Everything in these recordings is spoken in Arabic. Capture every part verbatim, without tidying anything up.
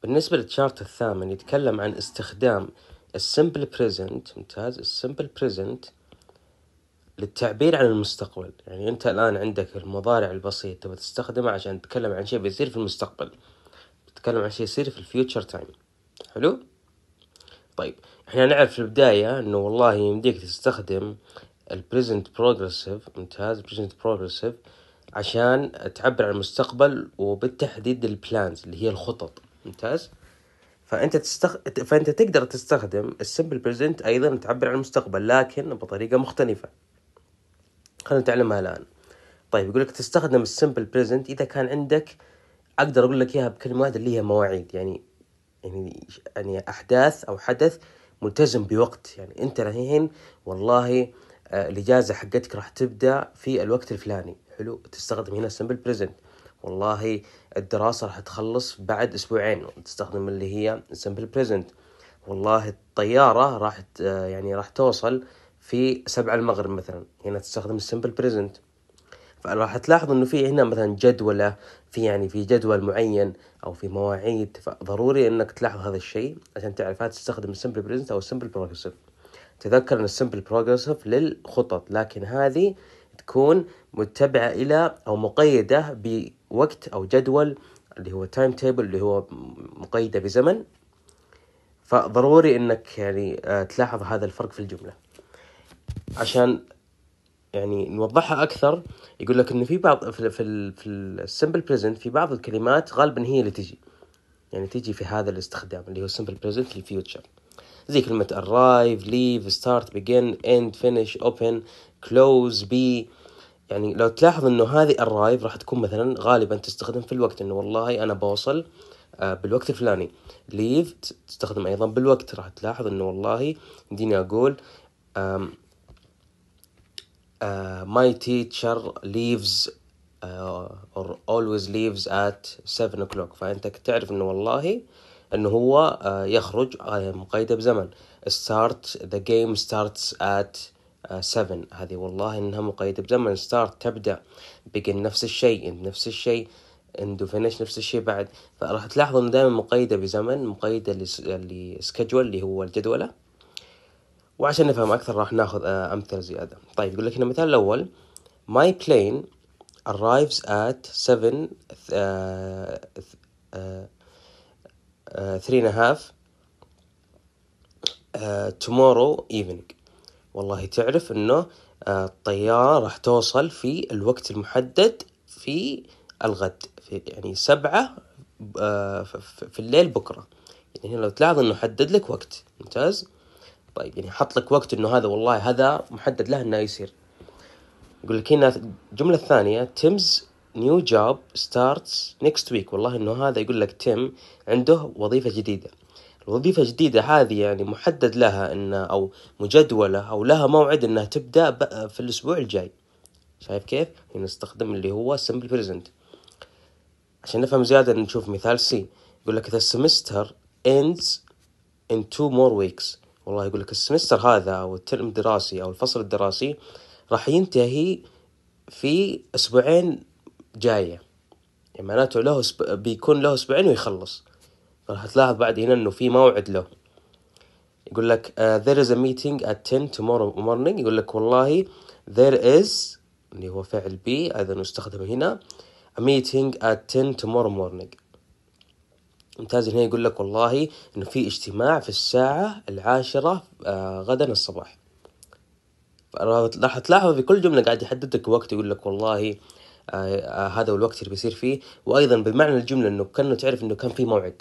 بالنسبة للتشارت الثامن يتكلم عن استخدام السمبل بريزنت. ممتاز. السمبل بريزنت للتعبير عن المستقبل. يعني أنت الآن عندك المضارع البسيط تبغى تستخدمه عشان تتكلم عن شيء بيصير في المستقبل، تتكلم عن شيء يصير في الفيوتشر تايم. حلو. طيب احنا نعرف في البداية انه والله يمديك تستخدم البريزنت بروجريسيف. ممتاز. بريزنت بروجريسيف عشان تعبر عن المستقبل وبالتحديد البلانز اللي هي الخطط. ممتاز. فانت تستخ... فانت تقدر تستخدم السمبل بريزنت ايضا تعبر عن المستقبل لكن بطريقة مختلفة. خلينا نتعلمها الان. طيب يقول لك تستخدم السمبل بريزنت اذا كان عندك، اقدر اقول لك اياها بكلمة واحدة اللي هي مواعيد. يعني يعني يعني احداث او حدث ملتزم بوقت. يعني انت الحين والله آه الاجازه حقتك راح تبدا في الوقت الفلاني. حلو. تستخدم هنا سمبل بريزنت. والله الدراسه راح تخلص بعد اسبوعين، تستخدم اللي هي سمبل بريزنت. والله الطياره راح آه يعني راح توصل في سبعة المغرب مثلا، هنا تستخدم السمبل بريزنت. فراح تلاحظ انه في هنا مثلا جدولة، في يعني في جدول معين او في مواعيد. فضروري انك تلاحظ هذا الشيء عشان تعرف هل تستخدم السمبل بريزنت او السمبل بروجريسيف. تذكر ان السمبل بروجريسيف للخطط، لكن هذه تكون متبعة الى او مقيدة بوقت او جدول اللي هو تايم تيبل، اللي هو مقيدة بزمن. فضروري انك يعني تلاحظ هذا الفرق في الجملة عشان يعني نوضحها أكثر. يقول لك إنه في بعض في في في السمبل بريزنت في بعض الكلمات غالبا هي اللي تجي، يعني تجي في هذا الاستخدام اللي هو simple present للفيوتشر، زي كلمة arrive, leave, start, begin, end, finish, open, close, be. يعني لو تلاحظ إنه هذه arrive راح تكون مثلا غالبا تستخدم في الوقت، إنه والله أنا بوصل بالوقت الفلاني. leave تستخدم أيضا بالوقت. راح تلاحظ إنه والله يمديني أقول Uh, my teacher leaves uh, or always leaves at seven o'clock. فأنت تعرف إنه والله إنه هو uh, يخرج uh, مقيدة بزمن. start the game starts at uh, seven. هذه والله إنها مقيدة بزمن. start تبدأ. begin نفس الشيء. نفس الشيء. end finish نفس الشيء بعد. فراح تلاحظ إنه دائما مقيدة بزمن، مقيدة لschedule اللي هو الجدولة. وعشان نفهم أكثر راح ناخذ أمثلة زيادة. طيب يقول لك هنا المثال الأول My plane arrives at seven uh, uh, uh, three and a half uh, tomorrow evening. والله تعرف إنه الطيارة راح توصل في الوقت المحدد في الغد، في يعني سبعة في الليل بكرة. يعني هنا لو تلاحظ إنه حدد لك وقت. ممتاز. طيب يعني حط لك وقت إنه هذا والله هذا محدد له إنه يصير. يقول لك هنا الجملة الثانية Tim's new job starts next week. والله إنه هذا يقول لك تيم عنده وظيفة جديدة. الوظيفة الجديدة هذه يعني محدد لها إنه أو مجدولة أو لها موعد إنها تبدأ في الأسبوع الجاي. شايف كيف؟ هنا نستخدم اللي هو simple present. عشان نفهم زيادة نشوف مثال سي. يقول لك the semester ends in two more weeks. والله يقول لك السمستر هذا أو الترم الدراسي أو الفصل الدراسي راح ينتهي في أسبوعين جاية. يعني معناته له سب... بيكون له أسبوعين ويخلص. راح تلاحظ بعد هنا إنه في موعد له. يقول لك uh, there is a meeting at ten tomorrow morning. يقول لك والله there is اللي هو فعل be أيضا يستخدم هنا a meeting at ten tomorrow morning. ممتاز. هنا يقول لك والله إنه في اجتماع في الساعة العاشرة آه غدا الصباح. راح تلاحظ في كل جملة قاعد يحدد لك وقت، يقول لك والله آه آه هذا هو الوقت اللي بيصير فيه، وأيضا بمعنى الجملة إنه كأنه تعرف إنه كان في موعد.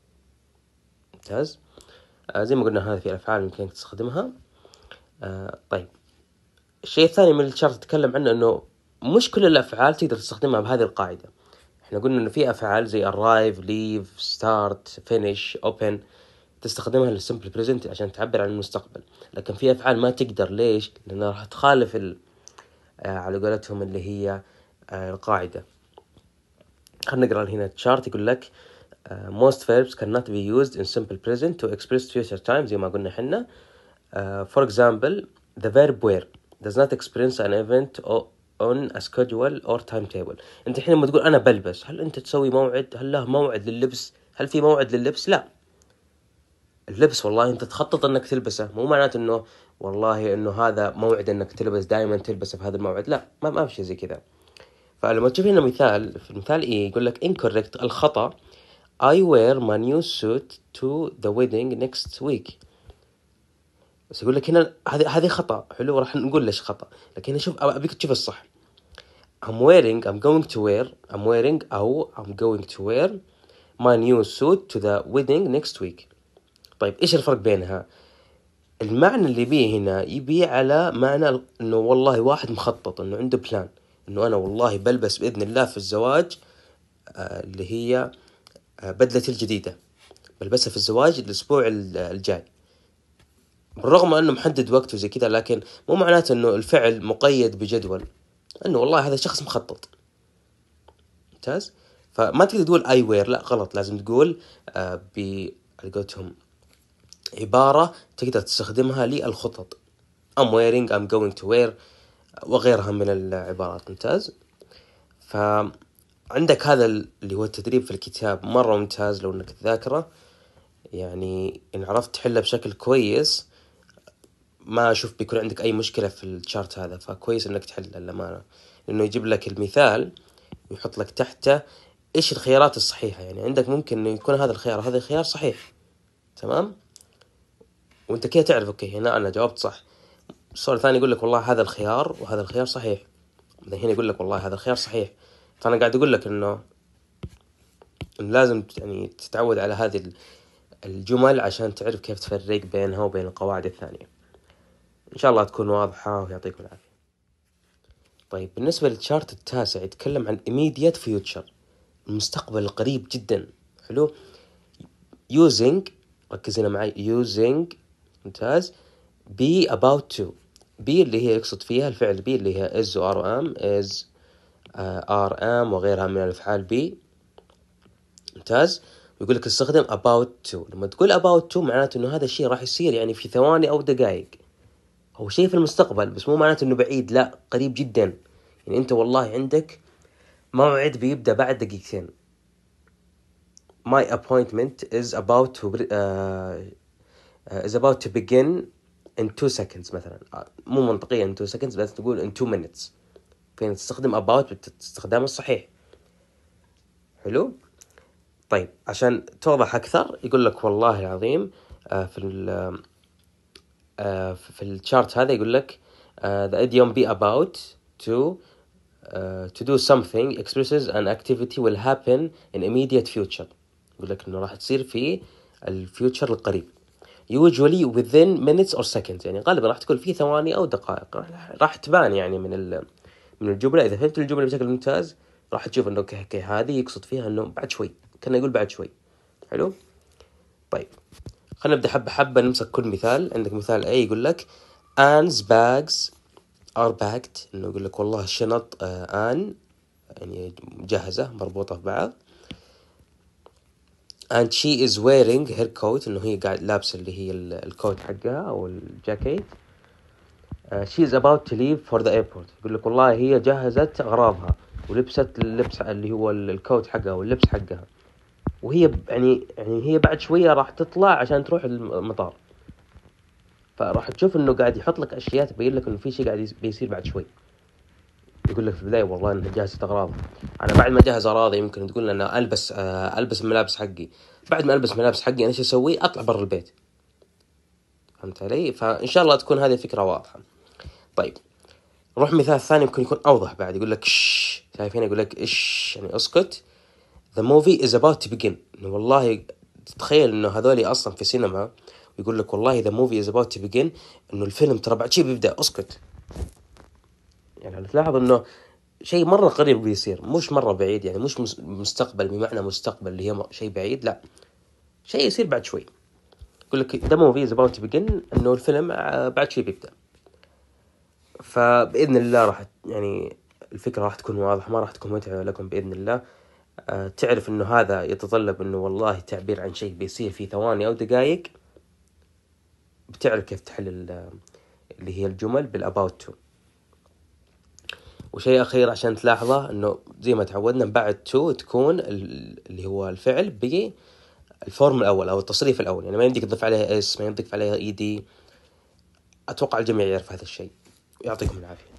ممتاز. آه زي ما قلنا هذا في الأفعال يمكن تستخدمها. آه طيب الشيء الثاني من الشرط تتكلم عنه إنه مش كل الأفعال تقدر تستخدمها بهذه القاعدة. إحنا قلنا إنه في أفعال زي arrive, leave, start, finish, open تستخدمها للسمبل بريزنت عشان تعبر عن المستقبل، لكن في أفعال ما تقدر. ليش؟ لأنها راح تخالف ال آه على قولتهم اللي هي آه القاعدة. خلنا نقرأ هنا الشارت. يقول لك uh, most verbs cannot be used in simple present to express future time زي ما قلنا حنا. uh, for example the verb wear does not express an event on a schedule or timetable. انت حين لما تقول انا بلبس، هل انت تسوي موعد؟ هل له موعد لللبس؟ هل في موعد لللبس؟ لا. اللبس والله انت تخطط انك تلبسه، مو معناته انه والله انه هذا موعد انك تلبس دائما تلبسه في هذا الموعد، لا، ما ما في شيء زي كذا. فلما تشوف هنا مثال، في المثال ايه يقول لك incorrect الخطأ I wear my new suit to the wedding next week. بس يقول لك هنا هذه هذه خطأ، حلو، راح نقول ليش خطأ، لكن هنا شوف أبيك تشوف الصح. I'm wearing I'm going to wear I'm wearing أو I'm going to wear my new suit to the wedding next week. طيب إيش الفرق بينها؟ المعنى اللي بيه هنا يبيه على معنى إنه والله واحد مخطط، إنه عنده بلان، إنه أنا والله بلبس بإذن الله في الزواج آه اللي هي آه بدلتي الجديدة، بلبسها في الزواج الأسبوع الجاي، بالرغم أنه محدد وقته زي كذا، لكن مو معناته أنه الفعل مقيد بجدول، أنه والله هذا شخص مخطط. ممتاز. فما تقدر تقول I wear، لا غلط، لازم تقول آه بقولتهم عبارة تقدر تستخدمها للخطط. I'm wearing I'm going to wear وغيرها من العبارات. ممتاز. فعندك هذا اللي هو التدريب في الكتاب مرة ممتاز، لو أنك تذاكره يعني إن عرفت تحله بشكل كويس ما أشوف بيكون عندك أي مشكلة في الشارت هذا، فكويس إنك تحل للأمانة، لأنه يجيب لك المثال ويحط لك تحته إيش الخيارات الصحيحة. يعني عندك ممكن إنه يكون هذا الخيار هذا الخيار صحيح، تمام، وأنت كده تعرف أوكي هنا أنا جاوبت صح. السؤال الثاني يقول لك والله هذا الخيار وهذا الخيار صحيح، بعدين هنا يقول لك والله هذا الخيار صحيح. فأنا قاعد أقول لك إنه إن لازم يعني تتعود على هذه الجمل عشان تعرف كيف تفرق بينها وبين القواعد الثانية. إن شاء الله تكون واضحة ويعطيكم العافية. طيب بالنسبة للشارت التاسع يتكلم عن immediate future، المستقبل القريب جدا. حلو. using، ركز هنا معي، using، ممتاز، be about to، be اللي هي يقصد فيها الفعل be اللي هي is و are am is uh, are am وغيرها من الأفعال be. ممتاز. ويقول لك استخدم about to. لما تقول about to معناته إنه هذا الشيء راح يصير يعني في ثواني أو دقائق، هو شيء في المستقبل بس مو معناته إنه بعيد، لا قريب جدا. يعني أنت والله عندك موعد بيبدأ بعد دقيقتين. My appointment is about to uh, uh, is about to begin in two seconds مثلا. مو منطقيا in two seconds، بس تقول in two minutes. فين تستخدم about باستخدام الصحيح. حلو. طيب عشان توضح أكثر يقول لك والله العظيم آه في ال آه في الشارت هذا يقول لك آه the idiom be about to Uh, to do something expresses an activity will happen in immediate future. يقول لك إنه راح تصير في الفيوتشر القريب. usually within minutes or seconds، يعني غالبا راح تكون في ثواني أو دقائق، راح, راح تبان يعني من من الجملة. إذا فهمت الجملة بشكل ممتاز راح تشوف إنه كه كه هذه يقصد فيها إنه بعد شوي، كنا يقول بعد شوي. حلو. طيب خلينا نبدأ حبة حبة نمسك كل مثال. عندك مثال A يقول لك Anne's bags are packed، إنه يقول لك والله الشنط آه آن يعني مجهزة مربوطة في بعض. and she is wearing her coat، إنه هي قاعد لابسة اللي هي الكوت حقها أو الجاكيت. uh, she is about to leave for the airport، يقول لك والله هي جهزت أغراضها ولبست اللبس اللي هو الكوت حقها واللبس حقها، وهي يعني يعني هي بعد شوية راح تطلع عشان تروح المطار. فراح تشوف إنه قاعد يحط لك أشياء تبين لك إنه في شيء قاعد بيصير بعد شوي. يقول لك في البداية والله إنها جهزت أغراض، أنا بعد ما جهز أغراضي يمكن تقول أنا ألبس آه ألبس الملابس حقي، بعد ما ألبس ملابس حقي أنا إيش أسوي؟ أطلع برا البيت. فهمت علي؟ فإن شاء الله تكون هذه الفكرة واضحة. طيب نروح مثال ثاني يمكن يكون أوضح بعد. يقول لك شش، شايفين؟ يقول لك إيش يعني أسكت. The movie is about to begin، إنه والله تتخيل إنه هذولي أصلا في سينما ويقول لك والله the movie is about to begin، إنه الفيلم ترى بعد شيء بيبدأ، أسكت. يعني تلاحظ إنه شيء مرة قريب بيصير، مش مرة بعيد، يعني مش مستقبل بمعنى مستقبل اللي هي شيء بعيد، لا شيء يصير بعد شوي. يقول لك the movie is about to begin، إنه الفيلم بعد شوي بيبدأ. فبإذن الله راح يعني الفكرة راح تكون واضحة، ما راح تكون متعبة لكم بإذن الله. أه تعرف إنه هذا يتطلب إنه والله تعبير عن شيء بيصير في ثواني أو دقائق، بتعرف كيف تحل اللي هي الجمل بالabout to. وشيء أخير عشان تلاحظه إنه زي ما تعودنا بعد to تكون اللي هو الفعل بي الفورم الأول أو التصريف الأول، يعني ما يمديك تضيف عليها اس، ما يمديك تضيف عليها اي دي. أتوقع الجميع يعرف هذا الشيء. يعطيكم العافية.